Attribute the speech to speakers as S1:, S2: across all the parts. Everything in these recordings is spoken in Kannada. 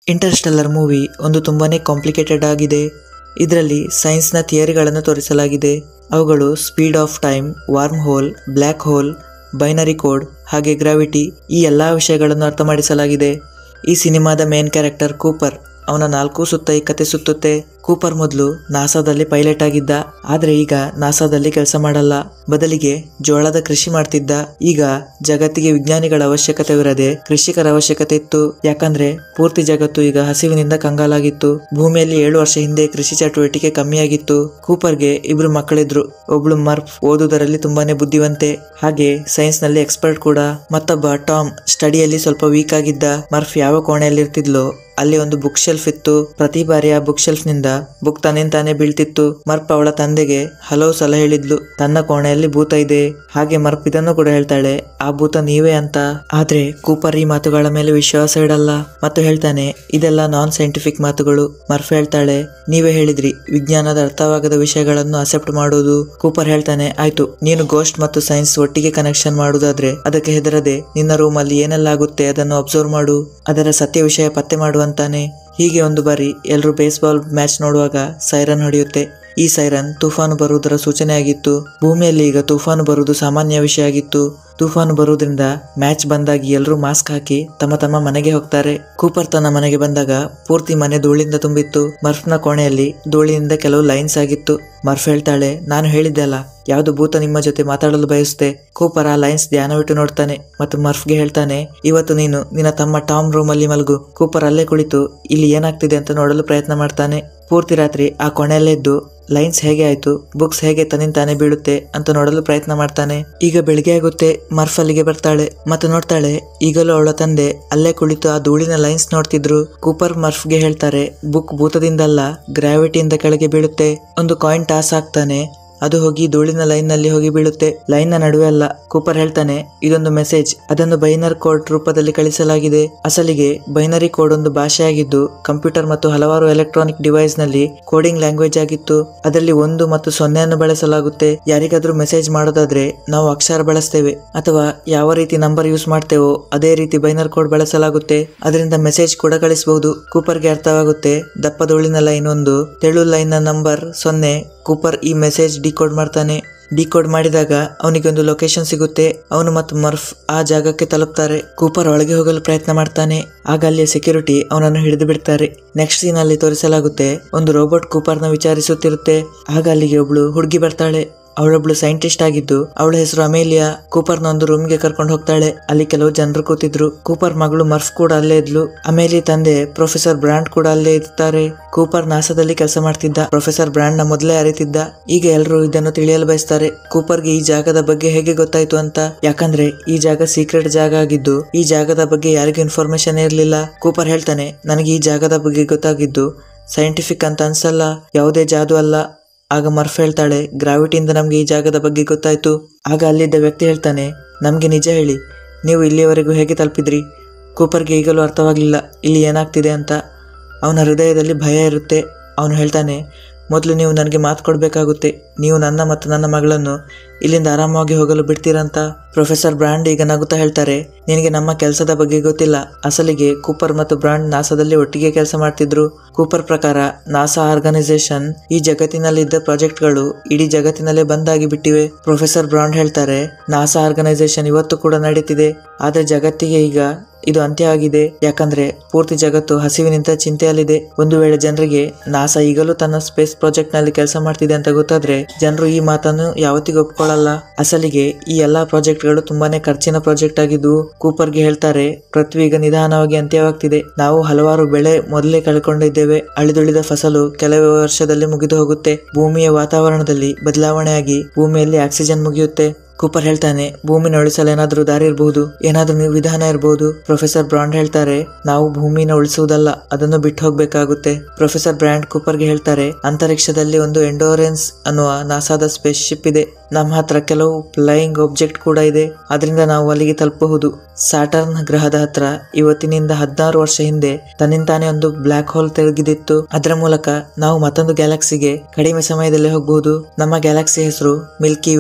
S1: ಇಂಟರ್ಸ್ಟೆಲ್ಲರ್ ಮೂವಿ ಒಂದು ತುಂಬಾನೇ ಕಾಂಪ್ಲಿಕೇಟೆಡ್ ಆಗಿದೆ. ಇದರಲ್ಲಿ ಸೈನ್ಸ್ನ ಥಿಯರಿಗಳನ್ನು ತೋರಿಸಲಾಗಿದೆ. ಅವುಗಳು speed of time, worm hole, black hole, binary code ಹಾಗೆ ಗ್ರಾವಿಟಿ, ಈ ಎಲ್ಲ ವಿಷಯಗಳನ್ನು ಅರ್ಥ ಮಾಡಿಸಲಾಗಿದೆ. ಈ ಸಿನಿಮಾದ ಮೇನ್ ಕ್ಯಾರೆಕ್ಟರ್ ಕೂಪರ್. ಅವನ 4 ಸುತ್ತ ಈ ಕತೆ ಸುತ್ತುತ್ತೆ. ಕೂಪರ್ ಮೊದಲು ನಾಸಾದಲ್ಲಿ ಪೈಲಟ್ ಆಗಿದ್ದ, ಆದ್ರೆ ಈಗ ನಾಸಾದಲ್ಲಿ ಕೆಲಸ ಮಾಡಲ್ಲ. ಬದಲಿಗೆ ಜೋಳದ ಕೃಷಿ ಮಾಡ್ತಿದ್ದ. ಈಗ ಜಗತ್ತಿಗೆ ವಿಜ್ಞಾನಿಗಳ ಅವಶ್ಯಕತೆವಿರದೆ ಕೃಷಿಕರ ಅವಶ್ಯಕತೆ ಇತ್ತು. ಯಾಕಂದ್ರೆ ಪೂರ್ತಿ ಜಗತ್ತು ಈಗ ಹಸಿವಿನಿಂದ ಕಂಗಾಲಾಗಿತ್ತು. ಭೂಮಿಯಲ್ಲಿ 7 ವರ್ಷ ಹಿಂದೆ ಕೃಷಿ ಚಟುವಟಿಕೆ ಕಮ್ಮಿಯಾಗಿತ್ತು. ಕೂಪರ್ಗೆ 2 ಮಕ್ಕಳಿದ್ರು. ಒಬ್ಳು ಮರ್ಫ್, ಓದುವುದರಲ್ಲಿ ತುಂಬಾನೇ ಬುದ್ಧಿವಂತೆ ಹಾಗೆ ಸೈನ್ಸ್ ನಲ್ಲಿ ಎಕ್ಸ್ಪರ್ಟ್ ಕೂಡ. ಮತ್ತೊಬ್ಬ ಟಾಮ್, ಸ್ಟಡಿಯಲ್ಲಿ ಸ್ವಲ್ಪ ವೀಕ್ ಆಗಿದ್ದ. ಮರ್ಫ್ ಯಾವ ಕೋಣೆಯಲ್ಲಿ ಇರ್ತಿದ್ಲೋ ಅಲ್ಲಿ ಒಂದು ಬುಕ್ ಶೆಲ್ಫ್ ಇತ್ತು. ಪ್ರತಿ ಬಾರಿ ಆ ಬುಕ್ ಶೆಲ್ಫ್ ನಿಂದ ಬುಕ್ ತನ್ನಿಂತಾನೆ ಬೀಳ್ತಿತ್ತು. ಮರ್ಪ್ ಅವಳ ತಂದೆಗೆ ಹಲವು ಸಲ ಹೇಳಿದ್ಲು, ತನ್ನ ಕೋಣೆಯಲ್ಲಿ ಭೂತ ಇದೆ. ಹಾಗೆ ಮರ್ಪ್ ಇದನ್ನು ಕೂಡ ಹೇಳ್ತಾಳೆ, ಆ ಭೂತ ನೀವೇ ಅಂತ. ಆದ್ರೆ ಕೂಪರ್ ಈ ಮಾತುಗಳ ಮೇಲೆ ವಿಶ್ವಾಸ ಇಡಲ್ಲ ಮತ್ತು ಹೇಳ್ತಾನೆ, ಇದೆಲ್ಲ ನಾನ್ ಸೈಂಟಿಫಿಕ್ ಮಾತುಗಳು. ಮರ್ಫ್ ಹೇಳ್ತಾಳೆ, ನೀವೇ ಹೇಳಿದ್ರಿ ವಿಜ್ಞಾನದ ಅರ್ಥವಾಗದ ವಿಷಯಗಳನ್ನು ಅಕ್ಸೆಪ್ಟ್ ಮಾಡೋದು. ಕೂಪರ್ ಹೇಳ್ತಾನೆ, ಆಯ್ತು, ನೀನು ಗೋಸ್ಟ್ ಮತ್ತು ಸೈನ್ಸ್ ಒಟ್ಟಿಗೆ ಕನೆಕ್ಷನ್ ಮಾಡುವುದಾದ್ರೆ ಅದಕ್ಕೆ ಹೆದರದೆ ನಿನ್ನ ರೂಮ್ ಅಲ್ಲಿ ಏನೆಲ್ಲ ಆಗುತ್ತೆ ಅದನ್ನು ಅಬ್ಸರ್ವ್ ಮಾಡು, ಅದರ ಸತ್ಯ ವಿಷಯ ಪತ್ತೆ ಮಾಡು ಅಂತಾನೆ. ಹೀಗೆ ಒಂದು ಬಾರಿ ಎಲ್ಲರೂ ಬೇಸ್ಬಾಲ್ ಮ್ಯಾಚ್ ನೋಡುವಾಗ ಸೈರನ್ ಹೊಡೆಯುತ್ತೆ. ಈ ಸೈರನ್ ತೂಫಾನು ಬರುವುದರ ಸೂಚನೆ ಆಗಿತ್ತು. ಭೂಮಿಯಲ್ಲಿ ಈಗ ತೂಫಾನು ಬರುವುದು ಸಾಮಾನ್ಯ ವಿಷಯ ಆಗಿತ್ತು. ತೂಫಾನು ಬರುವುದರಿಂದ ಮ್ಯಾಚ್ ಬಂದಾಗಿ ಎಲ್ಲರೂ ಮಾಸ್ಕ್ ಹಾಕಿ ತಮ್ಮ ತಮ್ಮ ಮನೆಗೆ ಹೋಗ್ತಾರೆ. ಕೂಪರ್ ತನ್ನ ಮನೆಗೆ ಬಂದಾಗ ಪೂರ್ತಿ ಮನೆ ಧೂಳಿಂದ ತುಂಬಿತ್ತು. ಮರ್ಫ್ನ ಕೋಣೆಯಲ್ಲಿ ಧೂಳಿನಿಂದ ಕೆಲವು ಲೈನ್ಸ್ ಆಗಿತ್ತು. ಮರ್ಫ್ ಹೇಳ್ತಾಳೆ, ನಾನು ಹೇಳಿದ್ದೆ ಅಲ್ಲ, ಯಾವ್ದು ಭೂತ ನಿಮ್ಮ ಜೊತೆ ಮಾತಾಡಲು ಬಯಸುತ್ತೆ. ಕೂಪರ್ ಆ ಲೈನ್ಸ್ ಧ್ಯಾನವಿಟ್ಟು ನೋಡ್ತಾನೆ ಮತ್ತು ಮರ್ಫ್ಗೆ ಹೇಳ್ತಾನೆ, ಇವತ್ತು ನೀನು ನಿನ್ನ ತಮ್ಮ ಟಾಮ್ ರೂಮ್ ಅಲ್ಲಿ ಮಲಗು. ಕೂಪರ್ ಅಲ್ಲೇ ಕುಳಿತು ಇಲ್ಲಿ ಏನಾಗ್ತಿದೆ ಅಂತ ನೋಡಲು ಪ್ರಯತ್ನ ಮಾಡ್ತಾನೆ. ಪೂರ್ತಿ ರಾತ್ರಿ ಆ ಕೋಣೆಯಲ್ಲೇ ಇದ್ದು ಲೈನ್ಸ್ ಹೇಗೆ ಆಯ್ತು, ಬುಕ್ಸ್ ಹೇಗೆ ತನ್ನಿಂತಾನೆ ಬೀಳುತ್ತೆ ಅಂತ ನೋಡಲು ಪ್ರಯತ್ನ ಮಾಡ್ತಾನೆ. ಈಗ ಬೆಳಿಗ್ಗೆ ಆಗುತ್ತೆ. ಮರ್ಫ್ ಅಲ್ಲಿಗೆ ಬರ್ತಾಳೆ ಮತ್ತು ನೋಡ್ತಾಳೆ ಈಗಲೂ ಅವಳ ತಂದೆ ಅಲ್ಲೇ ಕುಳಿತು ಆ ಧೂಳಿನ ಲೈನ್ಸ್ ನೋಡ್ತಿದ್ರು. ಕೂಪರ್ ಮರ್ಫ್ಗೆ ಹೇಳ್ತಾರೆ, ಬುಕ್ ಭೂತದಿಂದಲ್ಲ ಗ್ರಾವಿಟಿಯಿಂದ ಕೆಳಗೆ ಬೀಳುತ್ತೆ. ಒಂದು ಕಾಯಿನ್ ಟಾಸ್ ಆಗ್ತಾನೆ, ಅದು ಹೋಗಿ ಧೂಳಿನ ಲೈನ್ ನಲ್ಲಿ ಹೋಗಿ ಬೀಳುತ್ತೆ. ಲೈನ್ ನ ನಡುವೆ ಅಲ್ಲ. ಕೂಪರ್ ಹೇಳ್ತಾನೆ, ಇದೊಂದು ಮೆಸೇಜ್, ಅದನ್ನು ಬೈನರಿ ಕೋಡ್ ರೂಪದಲ್ಲಿ ಕಳಿಸಲಾಗಿದೆ. ಅಸಲಿಗೆ ಬೈನರಿ ಕೋಡ್ ಒಂದು ಭಾಷೆಯಾಗಿದ್ದು ಕಂಪ್ಯೂಟರ್ ಮತ್ತು ಹಲವಾರು ಎಲೆಕ್ಟ್ರಾನಿಕ್ ಡಿವೈಸ್ ನಲ್ಲಿ ಕೋಡಿಂಗ್ ಲ್ಯಾಂಗ್ವೇಜ್ ಆಗಿತ್ತು. ಅದರಲ್ಲಿ 1 ಮತ್ತು 0 ಬಳಸಲಾಗುತ್ತೆ. ಯಾರಿಗಾದ್ರೂ ಮೆಸೇಜ್ ಮಾಡೋದಾದ್ರೆ ನಾವು ಅಕ್ಷರ ಬಳಸ್ತೇವೆ ಅಥವಾ ಯಾವ ರೀತಿ ನಂಬರ್ ಯೂಸ್ ಮಾಡ್ತೇವೋ ಅದೇ ರೀತಿ ಬೈನರಿ ಕೋಡ್ ಬಳಸಲಾಗುತ್ತೆ. ಅದರಿಂದ ಮೆಸೇಜ್ ಕೂಡ ಕಳಿಸಬಹುದು. ಕೂಪರ್ಗೆ ಅರ್ಥವಾಗುತ್ತೆ, ದಪ್ಪ ಧೂಳಿನ ಲೈನ್ 1, ತೆಳು ಲೈನ್ ನ ನಂಬರ್ 0. ಕೂಪರ್ ಈ ಮೆಸೇಜ್ ಡಿಕೋಡ್ ಮಾಡ್ತಾನೆ. ಡಿಕೋಡ್ ಮಾಡಿದಾಗ ಅವನಿಗೆ ಒಂದು ಲೊಕೇಶನ್ ಸಿಗುತ್ತೆ. ಅವನು ಮತ್ತು ಮರ್ಫ್ ಆ ಜಾಗಕ್ಕೆ ತಲುಪ್ತಾರೆ. ಕೂಪರ್ ಒಳಗೆ ಹೋಗಲು ಪ್ರಯತ್ನ ಮಾಡ್ತಾನೆ. ಆಗ ಅಲ್ಲಿಯ ಸೆಕ್ಯೂರಿಟಿ ಅವನನ್ನು ಹಿಡಿದು ಬಿಡ್ತಾರೆ. ನೆಕ್ಸ್ಟ್ ಸೀನ್ ಅಲ್ಲಿ ತೋರಿಸಲಾಗುತ್ತೆ, ಒಂದು ರೋಬೋಟ್ ಕೂಪರ್ನ ವಿಚಾರಿಸುತ್ತಿರುತ್ತೆ. ಆಗ ಅಲ್ಲಿಗೆ ಒಬ್ಳು ಹುಡುಗಿ ಬರ್ತಾಳೆ. ಅವಳೊಬ್ಳು ಸೈಂಟಿಸ್ಟ್ ಆಗಿದ್ದು ಅವಳ ಹೆಸರು ಅಮೇಲಿಯಾ. ಕೂಪರ್ನ ಒಂದು ರೂಮ್ಗೆ ಕರ್ಕೊಂಡು ಹೋಗ್ತಾಳೆ. ಅಲ್ಲಿ ಕೆಲವು ಜನರು ಕೂತಿದ್ರು. ಕೂಪರ್ ಮಗಳು ಮರ್ಫ್ ಕೂಡ ಅಲ್ಲೇ ಇದ್ಲು. ಅಮೇಲಿ ತಂದೆ ಪ್ರೊಫೆಸರ್ ಬ್ರಾಂಡ್ ಕೂಡ ಅಲ್ಲೇ ಇರ್ತಾರೆ. ಕೂಪರ್ ನಾಸಾದಲ್ಲಿ ಕೆಲಸ ಮಾಡ್ತಿದ್ದ. ಪ್ರೊಫೆಸರ್ ಬ್ರಾಂಡ್ ನ ಮೊದಲೇ ಅರಿತಿದ್ದ. ಈಗ ಎಲ್ಲರೂ ಇದನ್ನು ತಿಳಿಯಲು ಬಯಸ್ತಾರೆ, ಕೂಪರ್ಗೆ ಈ ಜಾಗದ ಬಗ್ಗೆ ಹೇಗೆ ಗೊತ್ತಾಯ್ತು ಅಂತ. ಯಾಕಂದ್ರೆ ಈ ಜಾಗ ಸೀಕ್ರೆಟ್ ಜಾಗ ಆಗಿದ್ದು ಈ ಜಾಗದ ಬಗ್ಗೆ ಯಾರಿಗೂ ಇನ್ಫಾರ್ಮೇಶನ್ ಇರಲಿಲ್ಲ. ಕೂಪರ್ ಹೇಳ್ತಾನೆ, ನನಗೆ ಈ ಜಾಗದ ಬಗ್ಗೆ ಗೊತ್ತಾಗಿದ್ದು ಸೈಂಟಿಫಿಕ್ ಅಂತ ಅನ್ಸಲ್ಲ, ಯಾವುದೇ ಜಾದು ಅಲ್ಲ. ಆಗ ಮರ್ಫ್ ಹೇಳ್ತಾಳೆ, ಗ್ರಾವಿಟಿಯಿಂದ ನಮ್ಗೆ ಈ ಜಾಗದ ಬಗ್ಗೆ ಗೊತ್ತಾಯ್ತು. ಆಗ ಅಲ್ಲಿದ್ದ ವ್ಯಕ್ತಿ ಹೇಳ್ತಾನೆ, ನಮ್ಗೆ ನಿಜ ಹೇಳಿ, ನೀವು ಇಲ್ಲಿಯವರೆಗೂ ಹೇಗೆ ತಲುಪಿದ್ರಿ? ಕೂಪರ್ಗೆ ಈಗಲೂ ಅರ್ಥವಾಗ್ಲಿಲ್ಲ ಇಲ್ಲಿ ಏನಾಗ್ತಿದೆ ಅಂತ. ಅವನ ಹೃದಯದಲ್ಲಿ ಭಯ ಇರುತ್ತೆ. ಅವನು ಹೇಳ್ತಾನೆ, ಮೊದಲು ನೀವು ನನಗೆ ಮಾತು ಕೊಡಬೇಕಾಗುತ್ತೆ, ನೀವು ನನ್ನ ಮತ್ತು ನನ್ನ ಮಗಳನ್ನು ಇಲ್ಲಿಂದ ಆರಾಮವಾಗಿ ಹೋಗಲು ಬಿಡ್ತೀರಂತ. ಪ್ರೊಫೆಸರ್ ಬ್ರಾಂಡ್ ಈಗ ನಗುತ್ತಾ ಹೇಳ್ತಾರೆ, ನಿನಗೆ ನಮ್ಮ ಕೆಲಸದ ಬಗ್ಗೆ ಗೊತ್ತಿಲ್ಲ. ಅಸಲಿಗೆ ಕೂಪರ್ ಮತ್ತು ಬ್ರಾಂಡ್ ನಾಸಾದಲ್ಲಿ ಒಟ್ಟಿಗೆ ಕೆಲಸ ಮಾಡ್ತಿದ್ರು. ಕೂಪರ್ ಪ್ರಕಾರ ನಾಸಾ ಆರ್ಗನೈಸೇಷನ್ ಈ ಜಗತ್ತಿನಲ್ಲಿದ್ದ ಪ್ರಾಜೆಕ್ಟ್ಗಳು ಇಡೀ ಜಗತ್ತಿನಲ್ಲೇ ಬಂದಾಗಿ ಬಿಟ್ಟಿವೆ. ಪ್ರೊಫೆಸರ್ ಬ್ರಾಂಡ್ ಹೇಳ್ತಾರೆ, ನಾಸಾ ಆರ್ಗನೈಸೇಷನ್ ಇವತ್ತು ಕೂಡ ನಡೀತಿದೆ, ಆದ್ರೆ ಜಗತ್ತಿಗೆ ಈಗ ಇದು ಅಂತ್ಯ ಆಗಿದೆ. ಯಾಕಂದ್ರೆ ಪೂರ್ತಿ ಜಗತ್ತು ಹಸಿವಿನಿಂದ ಚಿಂತೆಯಲ್ಲಿದೆ. ಒಂದು ವೇಳೆ ಜನರಿಗೆ ನಾಸಾ ಈಗಲೂ ತನ್ನ ಸ್ಪೇಸ್ ಪ್ರಾಜೆಕ್ಟ್ ನಲ್ಲಿ ಕೆಲಸ ಮಾಡ್ತಿದೆ ಅಂತ ಗೊತ್ತಾದ್ರೆ ಜನರು ಈ ಮಾತನ್ನು ಯಾವತ್ತಿಗೂ ಒಪ್ಕೊಳ್ಳಲ್ಲ. ಅಸಲಿಗೆ ಈ ಎಲ್ಲಾ ಪ್ರಾಜೆಕ್ಟ್ ಗಳು ತುಂಬಾನೇ ಖರ್ಚಿನ ಪ್ರಾಜೆಕ್ಟ್ ಆಗಿದ್ದು. ಕೂಪರ್ಗೆ ಹೇಳ್ತಾರೆ, ಪೃಥ್ವಿ ಈಗ ನಿಧಾನವಾಗಿ ಅಂತ್ಯವಾಗ್ತಿದೆ. ನಾವು ಹಲವಾರು ಬೆಳೆ ಮೊದಲೇ ಕಳ್ಕೊಂಡಿದ್ದೇವೆ. ಅಳಿದುಳಿದ ಫಸಲು ಕೆಲವೇ ವರ್ಷದಲ್ಲಿ ಮುಗಿದು ಹೋಗುತ್ತೆ. ಭೂಮಿಯ ವಾತಾವರಣದಲ್ಲಿ ಬದಲಾವಣೆಯಾಗಿ ಭೂಮಿಯಲ್ಲಿ ಆಕ್ಸಿಜನ್ ಮುಗಿಯುತ್ತೆ. ಕೂಪರ್ ಹೇಳ್ತಾನೆ, ಭೂಮಿನ ಉಳಿಸಲು ಏನಾದ್ರೂ ದಾರಿ ಇರಬಹುದು, ಏನಾದ್ರೂ ವಿಧಾನ ಇರಬಹುದು. ಪ್ರೊಫೆಸರ್ ಬ್ರಾಂಡ್ ಹೇಳ್ತಾರೆ, ನಾವು ಭೂಮಿನ ಉಳಿಸುವುದಲ್ಲ, ಅದನ್ನು ಬಿಟ್ಟು ಹೋಗ್ಬೇಕಾಗುತ್ತೆ. ಪ್ರೊಫೆಸರ್ ಬ್ರಾಂಡ್ ಕೂಪರ್ಗೆ ಹೇಳ್ತಾರೆ, ಅಂತರಿಕ್ಷದಲ್ಲಿ ಒಂದು ಎಂಡೋರೆನ್ಸ್ ಅನ್ನುವ ನಾಸಾದ ಸ್ಪೇಸ್ ಶಿಪ್ ಇದೆ. ನಮ್ಮ ಹತ್ರ ಕೆಲವು ಫ್ಲೈಯಿಂಗ್ ಆಬ್ಜೆಕ್ಟ್ ಕೂಡ ಇದೆ. ಅದರಿಂದ ನಾವು ಅಲ್ಲಿಗೆ ತಲುಪಬಹುದು. ಸ್ಯಾಟರ್ನ್ ಗ್ರಹದ ಹತ್ರ ಇವತ್ತಿನಿಂದ 16 ವರ್ಷ ಹಿಂದೆ ತನ್ನಿಂತಾನೆ ಒಂದು ಬ್ಲ್ಯಾಕ್ ಹೋಲ್ ತೆಗೆದಿತ್ತು. ಅದರ ಮೂಲಕ ನಾವು ಮತ್ತೊಂದು ಗ್ಯಾಲಕ್ಸಿಗೆ ಕಡಿಮೆ ಸಮಯದಲ್ಲೇ ಹೋಗಬಹುದು. ನಮ್ಮ ಗ್ಯಾಲಕ್ಸಿ ಹೆಸರು ಮಿಲ್ಕಿ ವೇ.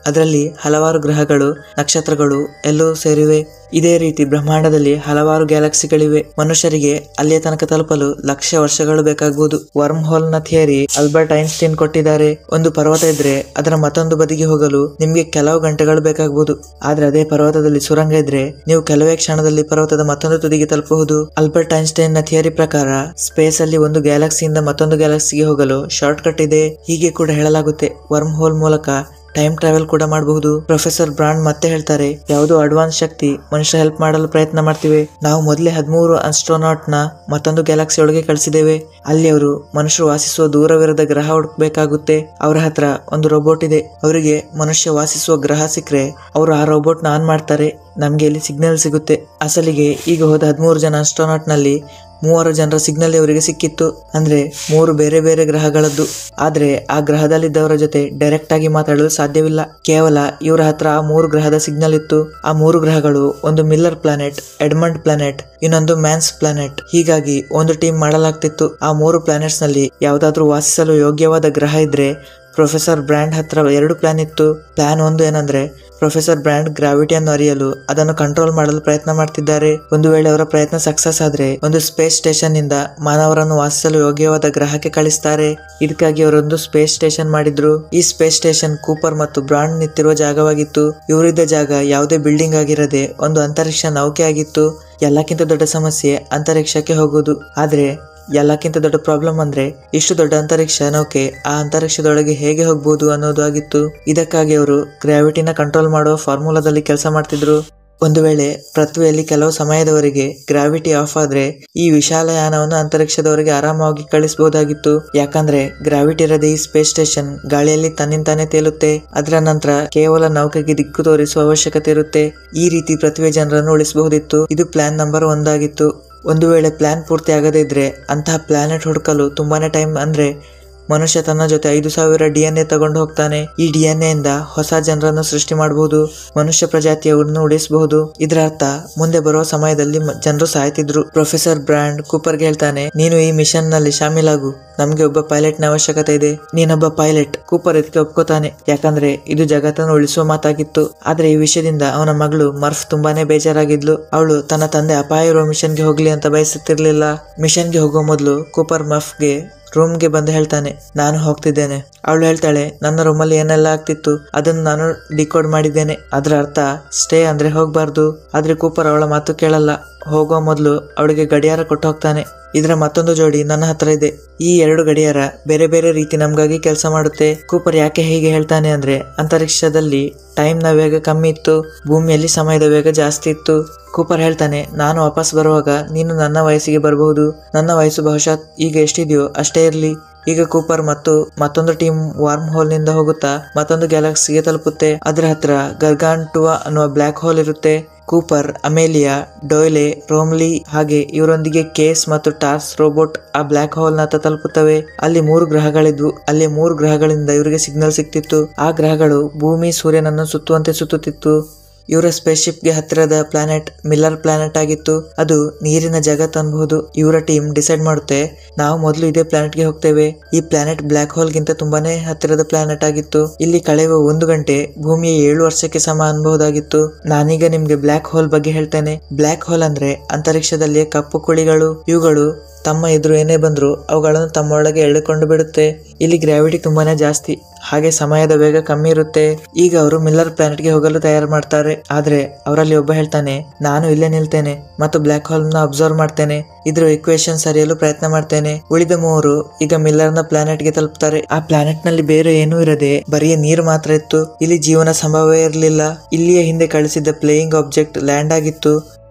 S1: ಅದರಲ್ಲಿ ಹಲವಾರು ಗ್ರಹಗಳು, ನಕ್ಷತ್ರಗಳು ಎಲ್ಲವೂ ಸೇರಿವೆ. ಇದೇ ರೀತಿ ಬ್ರಹ್ಮಾಂಡದಲ್ಲಿ ಹಲವಾರು ಗ್ಯಾಲಕ್ಸಿಗಳಿವೆ. ಮನುಷ್ಯರಿಗೆ ಅಲ್ಲಿಯ ತನಕ ತಲುಪಲು ಲಕ್ಷ ವರ್ಷಗಳು ಬೇಕಾಗಬಹುದು. ವರ್ಮ್ ಹೋಲ್ ನ ಥಿಯರಿ ಆಲ್ಬರ್ಟ್ ಐನ್ಸ್ಟೀನ್ ಕೊಟ್ಟಿದ್ದಾರೆ. ಒಂದು ಪರ್ವತ ಇದ್ರೆ ಅದರ ಮತ್ತೊಂದು ಬದಿಗೆ ಹೋಗಲು ನಿಮ್ಗೆ ಕೆಲವು ಗಂಟೆಗಳು ಬೇಕಾಗಬಹುದು. ಆದ್ರೆ ಅದೇ ಪರ್ವತದಲ್ಲಿ ಸುರಂಗ ಇದ್ರೆ ನೀವು ಕೆಲವೇ ಕ್ಷಣದಲ್ಲಿ ಪರ್ವತದ ಮತ್ತೊಂದು ತುದಿಗೆ ತಲುಪಬಹುದು. ಆಲ್ಬರ್ಟ್ ಐನ್ಸ್ಟೈನ್ ನ ಥಿಯರಿ ಪ್ರಕಾರ ಸ್ಪೇಸ್ ಅಲ್ಲಿ ಒಂದು ಗ್ಯಾಲಕ್ಸಿಯಿಂದ ಮತ್ತೊಂದು ಗ್ಯಾಲಕ್ಸಿಗೆ ಹೋಗಲು ಶಾರ್ಟ್ ಕಟ್ ಇದೆ. ಹೀಗೆ ಕೂಡ ಹೇಳಲಾಗುತ್ತೆ. ವರ್ಮ್ ಹೋಲ್ ಮೂಲಕ ಟೈಮ್ ಟ್ರಾವೆಲ್ ಕೂಡ ಮಾಡಬಹುದು. ಪ್ರೊಫೆಸರ್ ಬ್ರಾಂಡ್ ಮತ್ತೆ ಹೇಳ್ತಾರೆ, ಯಾವುದೋ ಅಡ್ವಾನ್ಸ್ ಶಕ್ತಿ ಮನುಷ್ಯ ಹೆಲ್ಪ್ ಮಾಡಲು ಪ್ರಯತ್ನ ಮಾಡ್ತಿವೆ. ನಾವು ಮೊದಲೇ 13 ಆಸ್ಟ್ರೋನಾಟ್ ನ ಮತ್ತೊಂದು ಗ್ಯಾಲಕ್ಸಿ ಒಳಗೆ ಕಳಿಸಿದ್ದೇವೆ. ಅಲ್ಲಿ ಅವರು ಮನುಷ್ಯರು ವಾಸಿಸುವ ದೂರವಿರದ ಗ್ರಹ ಹುಡುಕ್ಬೇಕಾಗುತ್ತೆ. ಅವರ ಹತ್ರ ಒಂದು ರೋಬೋಟ್ ಇದೆ. ಅವರಿಗೆ ಮನುಷ್ಯ ವಾಸಿಸುವ ಗ್ರಹ ಸಿಕ್ಕರೆ ಅವರು ಆ ರೋಬೋಟ್ ನ ಆನ್ ಮಾಡ್ತಾರೆ. ನಮ್ಗೆ ಇಲ್ಲಿ ಸಿಗ್ನಲ್ ಸಿಗುತ್ತೆ. ಅಸಲಿಗೆ ಈಗ ಹೋದ 13 ಜನ ಆಸ್ಟ್ರೋನಾಟ್ ನಲ್ಲಿ 3 ಜನರ ಸಿಗ್ನಲ್ ಇವರಿಗೆ ಸಿಕ್ಕಿತ್ತು. ಅಂದ್ರೆ 3 ಬೇರೆ ಬೇರೆ ಗ್ರಹಗಳದ್ದು. ಆದ್ರೆ ಆ ಗ್ರಹದಲ್ಲಿದ್ದವರ ಜೊತೆ ಡೈರೆಕ್ಟ್ ಆಗಿ ಮಾತಾಡಲು ಸಾಧ್ಯವಿಲ್ಲ. ಕೇವಲ ಇವರ ಹತ್ರ ಆ 3 ಗ್ರಹದ ಸಿಗ್ನಲ್ ಇತ್ತು. ಆ 3 ಗ್ರಹಗಳು, ಒಂದು ಮಿಲ್ಲರ್ ಪ್ಲಾನೆಟ್, ಎಡ್ಮಂಡ್ ಪ್ಲಾನೆಟ್, ಇನ್ನೊಂದು ಮ್ಯಾನ್ಸ್ ಪ್ಲಾನೆಟ್. ಹೀಗಾಗಿ ಒಂದು ಟೀಮ್ ಮಾಡಲಾಗ್ತಿತ್ತು. ಆ 3 ಪ್ಲಾನೆಟ್ಸ್ ನಲ್ಲಿ ಯಾವ್ದಾದ್ರೂ ವಾಸಿಸಲು ಯೋಗ್ಯವಾದ ಗ್ರಹ ಇದ್ರೆ ಪ್ರೊಫೆಸರ್ ಬ್ರ್ಯಾಂಡ್ ಹತ್ರ 2 ಪ್ಲಾನ್ ಇತ್ತು. ಪ್ಲಾನ್ 1 ಏನಂದ್ರೆ, ಪ್ರೊಫೆಸರ್ ಬ್ರ್ಯಾಂಡ್ ಗ್ರಾವಿಟಿಯನ್ನು ಅರಿಯಲು ಅದನ್ನು ಕಂಟ್ರೋಲ್ ಮಾಡಲು ಪ್ರಯತ್ನ ಮಾಡ್ತಿದ್ದಾರೆ. ಒಂದು ವೇಳೆ ಅವರ ಪ್ರಯತ್ನ ಸಕ್ಸಸ್ ಆದ್ರೆ ಒಂದು ಸ್ಪೇಸ್ ಸ್ಟೇಷನ್ ನಿಂದ ಮಾನವರನ್ನು ವಾಸಿಸಲು ಯೋಗ್ಯವಾದ ಗ್ರಹಕ್ಕೆ ಕಳಿಸ್ತಾರೆ. ಇದಕ್ಕಾಗಿ ಅವರೊಂದು ಸ್ಪೇಸ್ ಸ್ಟೇಷನ್ ಮಾಡಿದ್ರು. ಈ ಸ್ಪೇಸ್ ಸ್ಟೇಷನ್ ಕೂಪರ್ ಮತ್ತು ಬ್ರಾಂಡ್ ನಿಂತಿರುವ ಜಾಗವಾಗಿತ್ತು. ಇವರಿದ್ದ ಜಾಗ ಯಾವುದೇ ಬಿಲ್ಡಿಂಗ್ ಆಗಿರದೆ ಒಂದು ಅಂತರಿಕ್ಷ ನೌಕೆ ಆಗಿತ್ತು. ಎಲ್ಲಕ್ಕಿಂತ ದೊಡ್ಡ ಸಮಸ್ಯೆ ಅಂತರಿಕ್ಷಕ್ಕೆ ಹೋಗುವುದು. ಆದ್ರೆ ಎಲ್ಲಕ್ಕಿಂತ ದೊಡ್ಡ ಪ್ರಾಬ್ಲಮ್ ಅಂದ್ರೆ ಇಷ್ಟು ದೊಡ್ಡ ಅಂತರಿಕ್ಷ ನೌಕೆ ಆ ಅಂತರಿಕ್ಷದೊಳಗೆ ಹೇಗೆ ಹೋಗ್ಬೋದು ಅನ್ನೋದು ಆಗಿತ್ತು. ಇದಕ್ಕಾಗಿ ಅವರು ಗ್ರಾವಿಟಿನ ಕಂಟ್ರೋಲ್ ಮಾಡುವ ಫಾರ್ಮುಲಾದಲ್ಲಿ ಕೆಲಸ ಮಾಡ್ತಿದ್ರು. ಒಂದು ವೇಳೆ ಪೃಥ್ವಿಯಲ್ಲಿ ಕೆಲವು ಸಮಯದವರೆಗೆ ಗ್ರಾವಿಟಿ ಆಫ್ ಆದ್ರೆ ಈ ವಿಶಾಲ ಯಾನವನ್ನು ಅಂತರಿಕ್ಷದವರೆಗೆ ಆರಾಮಾಗಿ ಕಳಿಸಬಹುದಾಗಿತ್ತು. ಯಾಕಂದ್ರೆ ಗ್ರಾವಿಟಿ ಇರದೆ ಈ ಸ್ಪೇಸ್ ಸ್ಟೇಷನ್ ಗಾಳಿಯಲ್ಲಿ ತನ್ನಿಂತಾನೆ ತೇಲುತ್ತೆ. ಅದರ ನಂತರ ಕೇವಲ ನೌಕೆಗೆ ದಿಕ್ಕು ತೋರಿಸುವ ಅವಶ್ಯಕತೆ ಇರುತ್ತೆ. ಈ ರೀತಿ ಪೃಥ್ವಿಯ ಜನರನ್ನು ಉಳಿಸಬಹುದಿತ್ತು. ಇದು ಪ್ಲಾನ್ ನಂಬರ್ 1 ಆಗಿತ್ತು. ಒಂದು ವೇಳೆ ಪ್ಲಾನ್ ಪೂರ್ತಿ ಆಗದೇ ಇದ್ರೆ ಅಂತಹ ಪ್ಲಾನೆಟ್ ಹುಡುಕಲು ತುಂಬಾನೇ ಟೈಮ್. ಅಂದ್ರೆ ಮನುಷ್ಯ ತನ್ನ ಜೊತೆ 5000 DNA ತಗೊಂಡು ಹೋಗ್ತಾನೆ. ಈ DNA ಇಂದ ಹೊಸ ಜನರನ್ನು ಸೃಷ್ಟಿ ಮಾಡಬಹುದು. ಮನುಷ್ಯ ಪ್ರಜಾತಿಯನ್ನು ಉಳಿಸಬಹುದು. ಇದರ ಅರ್ಥ ಮುಂದೆ ಬರುವ ಸಮಯದಲ್ಲಿ ಜನರು ಸಾಯ್ತಿದ್ರು. ಪ್ರೊಫೆಸರ್ ಬ್ರಾಂಡ್ ಕೂಪರ್ಗೆ ಹೇಳ್ತಾನೆ, ನೀನು ಈ ಮಿಷನ್ ನಲ್ಲಿ ಶಾಮೀಲಾಗು. ನಮ್ಗೆ ಒಬ್ಬ ಪೈಲಟ್ ನ ಅವಶ್ಯಕತೆ ಇದೆ. ನೀನೊಬ್ಬ ಪೈಲಟ್. ಕೂಪರ್ ಇದಕ್ಕೆ ಒಪ್ಕೋತಾನೆ. ಯಾಕಂದ್ರೆ ಇದು ಜಗತ್ತನ್ನು ಉಳಿಸುವ ಮಾತಾಗಿತ್ತು. ಆದ್ರೆ ಈ ವಿಷಯದಿಂದ ಅವನ ಮಗಳು ಮರ್ಫ್ ತುಂಬಾನೇ ಬೇಜಾರಾಗಿದ್ಲು. ಅವಳು ತನ್ನ ತಂದೆ ಅಪಾಯ ಇರುವ ಮಿಷನ್ಗೆ ಹೋಗ್ಲಿ ಅಂತ ಬಯಸುತ್ತಿರ್ಲಿಲ್ಲ. ಮಿಷನ್ಗೆ ಹೋಗುವ ಮೊದಲು ಕೂಪರ್ ಮರ್ಫ್ಗೆ ರೂಮ್ಗೆ ಬಂದು ಹೇಳ್ತಾನೆ, ನಾನು ಹೋಗ್ತಿದ್ದೇನೆ. ಅವಳು ಹೇಳ್ತಾಳೆ, ನನ್ನ ರೂಮಲ್ಲಿ ಏನೆಲ್ಲ ಆಗ್ತಿತ್ತು ಅದನ್ನು ನಾನು ಡಿಕೋಡ್ ಮಾಡಿದ್ದೇನೆ. ಅದರ ಅರ್ಥ ಸ್ಟೇ ಅಂದ್ರೆ ಹೋಗ್ಬಾರ್ದು. ಆದ್ರೆ ಕೂಪರ್ ಅವಳ ಮಾತು ಕೇಳಲ್ಲ. ಹೋಗುವ ಮೊದಲು ಅವಳಿಗೆ ಗಡಿಯಾರ ಕೊಟ್ಟು ಹೋಗ್ತಾನೆ. ಇದರ ಮತ್ತೊಂದು ಜೋಡಿ ನನ್ನ ಹತ್ರ ಇದೆ. ಈ 2 ಗಡಿಯಾರ ಬೇರೆ ಬೇರೆ ರೀತಿ ನಮ್ಗಾಗಿ ಕೆಲಸ ಮಾಡುತ್ತೆ. ಕೂಪರ್ ಯಾಕೆ ಹೀಗೆ ಹೇಳ್ತಾನೆ ಅಂದ್ರೆ ಅಂತರಿಕ್ಷದಲ್ಲಿ ಟೈಮ್ ನ ವೇಗ ಕಮ್ಮಿ ಇತ್ತು, ಭೂಮಿಯಲ್ಲಿ ಸಮಯದ ವೇಗ ಜಾಸ್ತಿ ಇತ್ತು. ಕೂಪರ್ ಹೇಳ್ತಾನೆ, ನಾನು ವಾಪಸ್ ಬರುವಾಗ ನೀನು ನನ್ನ ವಯಸ್ಸಿಗೆ ಬರಬಹುದು. ನನ್ನ ವಯಸ್ಸು ಬಹುಶಃ ಈಗ ಎಷ್ಟಿದೆಯೋ ಅಷ್ಟೇ ಇರ್ಲಿ. ಈಗ ಕೂಪರ್ ಮತ್ತು ಮತ್ತೊಂದು ಟೀಮ್ ವಾರ್ಮ್ ಹೋಲ್ ನಿಂದ ಹೋಗುತ್ತಾ ಮತ್ತೊಂದು ಗ್ಯಾಲಕ್ಸಿಗೆ ತಲುಪುತ್ತೆ. ಅದರ ಹತ್ರ ಗರ್ಗಾಂಟುವಾ ಅನ್ನುವ ಬ್ಲಾಕ್ ಹೋಲ್ ಇರುತ್ತೆ. ಕೂಪರ್, ಅಮೇಲಿಯಾ, ಡೋಯ್ಲೆ, ರೋಮ್ಲಿ ಹಾಗೆ ಇವರೊಂದಿಗೆ ಕೇಸ್ ಮತ್ತು ಟಾರ್ಸ್ ರೋಬೋಟ್ ಆ ಬ್ಲಾಕ್ ಹೋಲ್ ನ ತಲುಪುತ್ತವೆ. ಅಲ್ಲಿ 3 ಗ್ರಹಗಳಿದ್ವು. ಅಲ್ಲಿ 3 ಗ್ರಹಗಳಿಂದ ಇವರಿಗೆ ಸಿಗ್ನಲ್ ಸಿಕ್ತಿತ್ತು. ಆ ಗ್ರಹಗಳು ಭೂಮಿ, ಸೂರ್ಯನನ್ನು ಸುತ್ತುವಂತೆ ಸುತ್ತುತ್ತಿತ್ತು. ಇವರ ಸ್ಪೇಸ್ಶಿಪ್ ಗೆ ಹತ್ತಿರದ ಪ್ಲಾನೆಟ್ ಮಿಲ್ಲರ್ ಪ್ಲಾನೆಟ್ ಆಗಿತ್ತು. ಅದು ನೀರಿನ ಜಗತ್ ಅನ್ಬಹುದು. ಇವರ ಟೀಮ್ ಡಿಸೈಡ್ ಮಾಡುತ್ತೆ, ನಾವು ಮೊದಲು ಇದೇ ಪ್ಲಾನೆಟ್ ಗೆ ಹೋಗ್ತೇವೆ. ಈ ಪ್ಲಾನೆಟ್ ಬ್ಲಾಕ್ ಹೋಲ್ ಗಿಂತ ತುಂಬಾನೇ ಹತ್ತಿರದ ಪ್ಲಾನೆಟ್ ಆಗಿತ್ತು. ಇಲ್ಲಿ ಕಳೆಯುವ 1 ಗಂಟೆ ಭೂಮಿಯ 7 ವರ್ಷಕ್ಕೆ ಸಮ ಅನ್ಬಹುದಾಗಿತ್ತು. ನಾನೀಗ ನಿಮ್ಗೆ ಬ್ಲಾಕ್ ಹೋಲ್ ಬಗ್ಗೆ ಹೇಳ್ತೇನೆ. ಬ್ಲಾಕ್ ಹೋಲ್ ಅಂದ್ರೆ ಅಂತರಿಕ್ಷದಲ್ಲಿಯ ಕಪ್ಪು ಕುಳಿಗಳು. ಇವುಗಳು ತಮ್ಮ ಎದುರು ಏನೇ ಬಂದ್ರು ಅವುಗಳನ್ನು ತಮ್ಮೊಳಗೆ ಎಳೆದುಕೊಂಡು ಬಿಡುತ್ತೆ. ಇಲ್ಲಿ ಗ್ರಾವಿಟಿ ತುಂಬಾನೇ ಜಾಸ್ತಿ, ಹಾಗೆ ಸಮಯದ ವೇಗ ಕಮ್ಮಿ ಇರುತ್ತೆ. ಈಗ ಅವರು ಮಿಲ್ಲರ್ ಪ್ಲಾನೆಟ್ ಗೆ ಹೋಗಲು ತಯಾರು ಮಾಡ್ತಾರೆ. ಆದ್ರೆ ಅವರಲ್ಲಿ ಒಬ್ಬ ಹೇಳ್ತಾನೆ, ನಾನು ಇಲ್ಲೇ ನಿಲ್ತೇನೆ ಮತ್ತು ಬ್ಲಾಕ್ ಹೋಲ್ ನ ಅಬ್ಸರ್ವ್ ಮಾಡ್ತೇನೆ. ಇದ್ರ ಇಕ್ವೇಶನ್ ಸರಿಯಲು ಪ್ರಯತ್ನ ಮಾಡ್ತೇನೆ. ಉಳಿದ 3 ಈಗ ಮಿಲ್ಲರ್ ನ ಪ್ಲಾನೆಟ್ ಗೆ ತಲುಪ್ತಾರೆ. ಆ ಪ್ಲಾನೆಟ್ ನಲ್ಲಿ ಬೇರೆ ಏನೂ ಇರದೆ ಬರೀ ನೀರು ಮಾತ್ರ ಇತ್ತು. ಇಲ್ಲಿ ಜೀವನ ಸಂಭವ ಇರಲಿಲ್ಲ. ಇಲ್ಲಿಯ ಹಿಂದೆ ಕಳಿಸಿದ್ದ ಪ್ಲೇಯಿಂಗ್ ಆಬ್ಜೆಕ್ಟ್ ಲ್ಯಾಂಡ್ ಆಗಿತ್ತು.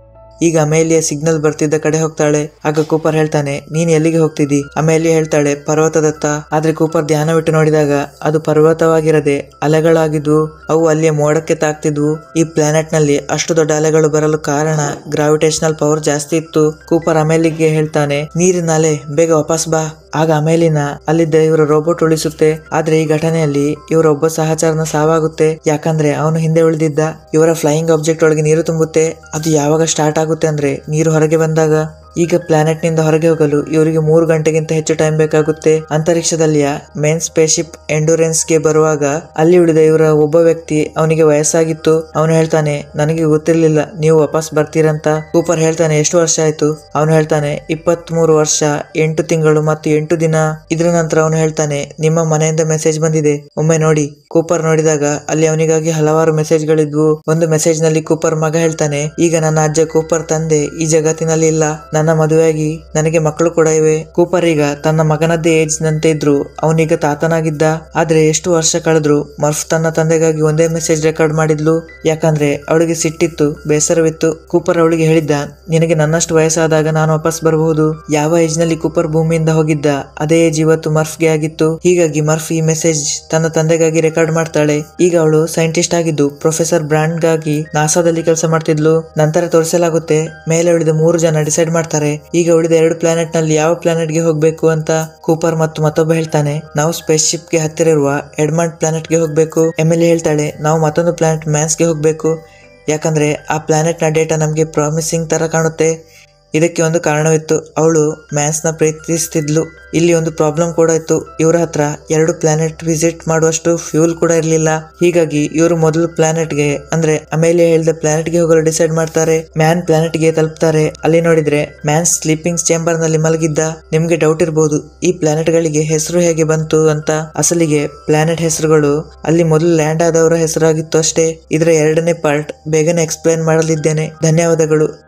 S1: ಈಗ ಅಮೇಲಿಯಾ ಸಿಗ್ನಲ್ ಬರ್ತಿದ್ದ ಕಡೆ ಹೋಗ್ತಾಳೆ. ಆಗ ಕೂಪರ್ ಹೇಳ್ತಾನೆ, ನೀನ್ ಎಲ್ಲಿಗೆ ಹೋಗ್ತಿದ್ದಿ? ಅಮೇಲಿಯಾ ಹೇಳ್ತಾಳೆ, ಪರ್ವತದತ್ತ. ಆದ್ರೆ ಕೂಪರ್ ಧ್ಯಾನವಿಟ್ಟು ನೋಡಿದಾಗ ಅದು ಪರ್ವತವಾಗಿರದೆ ಅಲೆಗಳಾಗಿದ್ವು. ಅವು ಅಲ್ಲಿಯ ಮೋಡಕ್ಕೆ ತಾಕ್ತಿದ್ವು. ಈ ಪ್ಲಾನೆಟ್ ನಲ್ಲಿ ಅಷ್ಟು ದೊಡ್ಡ ಅಲೆಗಳು ಬರಲು ಕಾರಣ ಗ್ರಾವಿಟೇಷನಲ್ ಪವರ್ ಜಾಸ್ತಿ ಇತ್ತು. ಕೂಪರ್ ಅಮೇಲಿಗೆ ಹೇಳ್ತಾನೆ, ನೀರಿನ ಅಲೆ, ಬೇಗ ವಾಪಸ್ ಬಾ. ಆಗ ಅಮೇಲಿನ ಅಲ್ಲಿದ್ದ ಇವರ ರೋಬೋಟ್ ಉಳಿಸುತ್ತೆ. ಆದ್ರೆ ಈ ಘಟನೆಯಲ್ಲಿ ಇವರ ಒಬ್ಬ ಸಹಚರನ ಸಾವಾಗುತ್ತೆ. ಯಾಕಂದ್ರೆ ಅವನು ಹಿಂದೆ ಉಳಿದಿದ್ದ. ಇವರ ಫ್ಲೈಯಿಂಗ್ ಆಬ್ಜೆಕ್ಟ್ ಒಳಗೆ ನೀರು ತುಂಬುತ್ತೆ. ಅದು ಯಾವಾಗ ಸ್ಟಾರ್ಟ್ ಆಗುತ್ತೆ ಅಂದ್ರೆ ನೀರು ಹೊರಗೆ ಬಂದಾಗ. ಈಗ ಪ್ಲಾನೆಟ್ ನಿಂದ ಹೊರಗೆ ಹೋಗಲು ಇವರಿಗೆ 3 ಗಂಟೆಗಿಂತ ಹೆಚ್ಚು ಟೈಮ್ ಬೇಕಾಗುತ್ತೆ. ಅಂತರಿಕ್ಷದಲ್ಲಿಯ ಮೇನ್ ಸ್ಪೇಸ್ಶಿಪ್ ಎಂಡೂರೆನ್ಸ್ ಗೆ ಬರುವಾಗ ಅಲ್ಲಿ ಉಳಿದ ಇವರ ಒಬ್ಬ ವ್ಯಕ್ತಿ ಅವನಿಗೆ ವಯಸ್ಸಾಗಿತ್ತು. ಅವನು ಹೇಳ್ತಾನೆ, ನನಗೆ ಗೊತ್ತಿರ್ಲಿಲ್ಲ ನೀವು ವಾಪಸ್ ಬರ್ತೀರಂತ. ಕೂಪರ್ ಹೇಳ್ತಾನೆ, ಎಷ್ಟು ವರ್ಷ ಆಯ್ತು? ಅವನು ಹೇಳ್ತಾನೆ, 23 ವರ್ಷ 8 ತಿಂಗಳು ಮತ್ತು 8 ದಿನ. ಇದ್ರ ನಂತರ ಅವನು ಹೇಳ್ತಾನೆ, ನಿಮ್ಮ ಮನೆಯಿಂದ ಮೆಸೇಜ್ ಬಂದಿದೆ, ಒಮ್ಮೆ ನೋಡಿ. ಕೂಪರ್ ನೋಡಿದಾಗ ಅಲ್ಲಿ ಅವನಿಗಾಗಿ ಹಲವಾರು ಮೆಸೇಜ್ಗಳಿದ್ವು. ಒಂದು ಮೆಸೇಜ್ ನಲ್ಲಿ ಕೂಪರ್ ಮಗ ಹೇಳ್ತಾನೆ, ಈಗ ನನ್ನ ಅಜ್ಜ ಕೂಪರ್ ತಂದೆ ಈ ಜಗತ್ತಿನಲ್ಲಿ ಇಲ್ಲ, ನನ್ನ ಮದುವೆಯಾಗಿ ನನಗೆ ಮಕ್ಕಳು ಕೂಡ ಇವೆ. ಕೂಪರ್ ಈಗ ತನ್ನ ಮಗನದ್ದೇ ಏಜ್ ನಂತೆ ಇದ್ರು ಅವನೀಗ ತಾತನಾಗಿದ್ದ. ಆದ್ರೆ ಎಷ್ಟು ವರ್ಷ ಕಳೆದ್ರು ಮರ್ಫ್ ತನ್ನ ತಂದೆಗಾಗಿ ಒಂದೇ ಮೆಸೇಜ್ ರೆಕಾರ್ಡ್ ಮಾಡಿದ್ಲು. ಯಾಕಂದ್ರೆ ಅವಳಿಗೆ ಸಿಟ್ಟಿತ್ತು, ಬೇಸರವಿತ್ತು. ಕೂಪರ್ ಅವಳಿಗೆ ಹೇಳಿದ್ದ, ನಿನಗೆ ನನ್ನಷ್ಟು ವಯಸ್ಸಾದಾಗ ನಾನು ವಾಪಸ್ ಬರಬಹುದು. ಯಾವ ಏಜ್ ನಲ್ಲಿ ಕೂಪರ್ ಭೂಮಿಯಿಂದ ಹೋಗಿದ್ದ ಅದೇ ಏಜ್ ಇವತ್ತು ಮರ್ಫ್ಗೆ ಆಗಿತ್ತು. ಹೀಗಾಗಿ ಮರ್ಫ್ ಈ ಮೆಸೇಜ್ ತನ್ನ ತಂದೆಗಾಗಿ ರೆಕಾರ್ಡ್ ಮಾಡ್ತಾಳೆ. ಈಗ ಅವಳು ಸೈಂಟಿಸ್ಟ್ ಆಗಿದ್ದು ಪ್ರೊಫೆಸರ್ ಬ್ರಾಂಡ್ ಗಾಗಿ ನಾಸಾದಲ್ಲಿ ಕೆಲಸ ಮಾಡ್ತಿದ್ಲು. ನಂತರ ತೋರಿಸಲಾಗುತ್ತೆ ಮೇಲೆ ಉಳಿದ 3 ಜನ ಡಿಸೈಡ್ ಮಾಡ್ತಾರೆ ಈಗ ಉಳಿದ 2 ಪ್ಲಾನೆಟ್ ನಲ್ಲಿ ಯಾವ ಪ್ಲಾನೆಟ್ ಗೆ ಹೋಗ್ಬೇಕು ಅಂತ. ಕೂಪರ್ ಮತ್ತು ಮತ್ತೊಬ್ಬ ಹೇಳ್ತಾನೆ, ನಾವು ಸ್ಪೇಸ್ ಶಿಪ್ ಗೆ ಹತ್ತಿರ ಇರುವ ಎಡ್ಮಂಡ್ ಪ್ಲಾನೆಟ್ ಗೆ ಹೋಗ್ಬೇಕು. ಎಮಿಲಿ ಹೇಳ್ತಾಳೆ, ನಾವು ಮತ್ತೊಂದು ಪ್ಲಾನೆಟ್ ಮ್ಯಾನ್ಸ್ ಗೆ ಹೋಗ್ಬೇಕು, ಯಾಕಂದ್ರೆ ಆ ಪ್ಲಾನೆಟ್ ನ ಡೇಟಾ ನಮ್ಗೆ ಪ್ರಾಮಿಸಿಂಗ್ ತರ ಕಾಣುತ್ತೆ. ಇದಕ್ಕೆ ಒಂದು ಕಾರಣವಿತ್ತು, ಅವಳು ಮ್ಯಾನ್ಸ್ ನ ಪ್ರೀತಿಸ್ತಿದ್ಲು. ಇಲ್ಲಿ ಒಂದು ಪ್ರಾಬ್ಲಮ್ ಕೂಡ ಇತ್ತು, ಇವರ ಹತ್ರ 2 ಪ್ಲಾನೆಟ್ ವಿಸಿಟ್ ಮಾಡುವಷ್ಟು ಫ್ಯೂಲ್ ಕೂಡ ಇರಲಿಲ್ಲ. ಹೀಗಾಗಿ ಇವರು ಮೊದಲು ಪ್ಲಾನೆಟ್ ಗೆ ಅಂದ್ರೆ ಅಮೇಲಿಯಾ ಹೇಳಿದ ಪ್ಲಾನೆಟ್ ಗೆ ಹೋಗಲು ಡಿಸೈಡ್ ಮಾಡ್ತಾರೆ. ಮ್ಯಾನ್ ಪ್ಲಾನೆಟ್ ಗೆ ತಲುಪ್ತಾರೆ. ಅಲ್ಲಿ ನೋಡಿದ್ರೆ ಮ್ಯಾನ್ ಸ್ಲೀಪಿಂಗ್ ಚೇಂಬರ್ ನಲ್ಲಿ ಮಲಗಿದ್ದ. ನಿಮ್ಗೆ ಡೌಟ್ ಇರಬಹುದು, ಈ ಪ್ಲಾನೆಟ್ ಗಳಿಗೆ ಹೆಸರು ಹೇಗೆ ಬಂತು ಅಂತ. ಅಸಲಿಗೆ ಪ್ಲಾನೆಟ್ ಹೆಸರುಗಳು ಅಲ್ಲಿ ಮೊದಲು ಲ್ಯಾಂಡ್ ಆದವರ ಹೆಸರಾಗಿತ್ತು ಅಷ್ಟೇ. ಇದರ 2ನೇ ಪಾರ್ಟ್ ಬೇಗನೆ ಎಕ್ಸ್ಪ್ಲೈನ್ ಮಾಡಲಿದ್ದೇನೆ. ಧನ್ಯವಾದಗಳು.